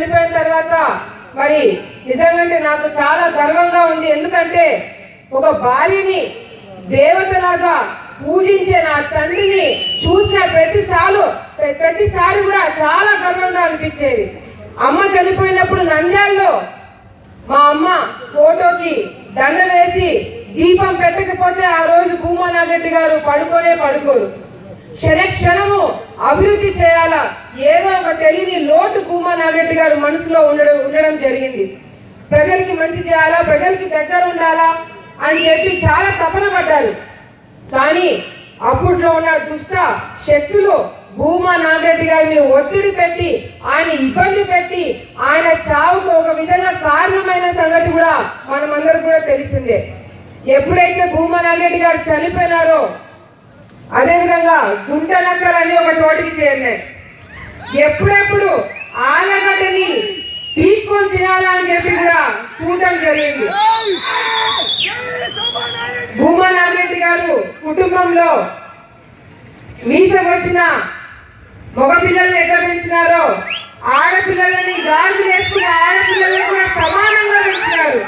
చనిపోయిన తర్వాత మరి నిజంగానే నాకు చాలా గర్వంగా ఉంది. ఎందుకంటే ఒక భార్యని దేవతలాగా పూజించే నా తండ్రిని చూసిన ప్రతిసారి కూడా చాలా గర్వంగా అనిపించేది. అమ్మ చనిపోయినప్పుడు నంద్యాలలో మా అమ్మ ఫోటోకి దండ వేసి దీపం పెట్టకపోతే ఆ రోజు భూమా నాగరెడ్డి గారు పడుకోరు. క్షణము అభివృద్ధి చేయాలా, ఏదో ఒక తెలియని లోటు భూమా నాగరెడ్డి గారు మనసులో ఉండడం జరిగింది. ప్రజలకి మంచి చేయాలా, ప్రజలకి దగ్గర ఉండాలా అని చెప్పి చాలా తపన పడ్డారు. కానీ అప్పట్లో ఉన్న దుష్ట శక్తులు భూమా నాగరెడ్డి గారిని ఒత్తిడి పెట్టి ఆయన ఇబ్బంది పెట్టి ఆయన చావుకు ఒక విధంగా కారణమైన సంగతి కూడా మనమందరూ కూడా తెలిసిందే. ఎప్పుడైతే భూమా నాగరెడ్డి గారు చనిపోయినారో అదేవిధంగా గుంటనక్కలని ఒక చోటికి చేరినాయి. ఎప్పుడెప్పుడు ఆలగడ్డని పీక్కొని తినాలా అని చెప్పి కూడా చూడడం జరిగింది. భూమా నాగరెడ్డి గారు కుటుంబంలో మీసం వచ్చిన మగ పిల్లల్ని ఎట్లా పెంచినారో ఆడపిల్లలని గాజులు వేసుకున్న ఆడపిల్లలను కూడా సమానంగా పెంచినారు.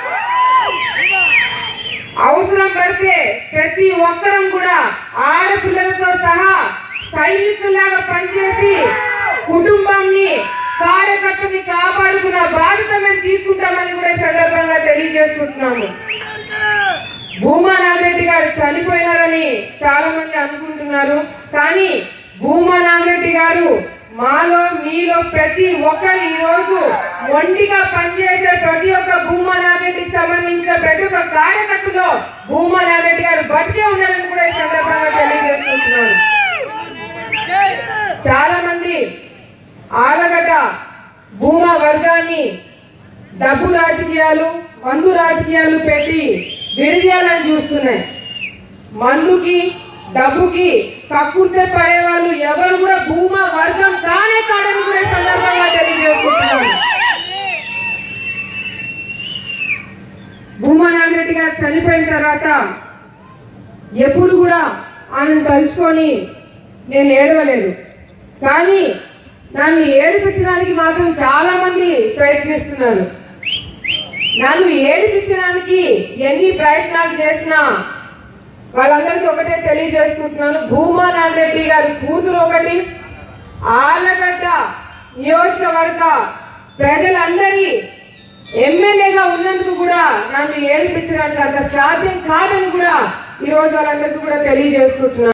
అవసరం పడితే ప్రతి ఒక్కరం కూడా ఆడపిల్లలతో సహా సైనికుల్లాగా పనిచేసి కుటుంబాన్ని కార్యకర్తని కాపాడుకున్న బాధ్యత మేము తీసుకుంటామని కూడా సందర్భంగా తెలియజేసుకుంటున్నాము. భూమా నాగరెడ్డి గారు చనిపోయినారని చాలా మంది అనుకుంటున్నారు. కానీ భూమా నాగరెడ్డి గారు మాలో మీలో ప్రతి ఒక్కరు ఈ రోజు ఒంటిగా పనిచేసే ప్రతి ఒక్క భూమా నాగరెడ్డికి సంబంధించిన ప్రతి ఒక్క కార్యకర్తలో భూమా నాగరెడ్డి గారు బతికే ఉన్నారని కూడా ఈ సందర్భంగా తెలియజేసుకుంటున్నాను. చాలా మంది ఆలగడ్డ భూమా వర్గాన్ని డబ్బు రాజకీయాలు మందు రాజకీయాలు పెట్టి విడిదీయాలని చూస్తున్నాయి. మందుకి డబ్బుకి కక్కుర్తే పడే వాళ్ళు ఎవరు కూడా భూమా వర్గం కానే కాదని కూడా సందర్భంగా తెలియజేసుకుంటున్నాను. భూమా నాగరెడ్డి గారు చనిపోయిన తర్వాత ఎప్పుడు కూడా ఆయనను తలుచుకొని నేను ఏడవలేదు. కానీ నన్ను ఏడిపించడానికి మాత్రం చాలా మంది ప్రయత్నిస్తున్నారు. నన్ను ఏడిపించడానికి ఎన్ని ప్రయత్నాలు చేసినా వాళ్ళందరికీ ఒకటే తెలియజేసుకుంటున్నాను. భూమా నాగరెడ్డి గారి కూతురు ఒకటి, ఆలగడ్డ నియోజకవర్గ ప్రజలందరి ఎమ్మెల్యేగా ఉన్నందుకు కూడా నన్ను ఏడిపించడానికి అంత సాధ్యం కాదని కూడా ఈరోజు వాళ్ళందరికీ కూడా తెలియజేసుకుంటున్నాను.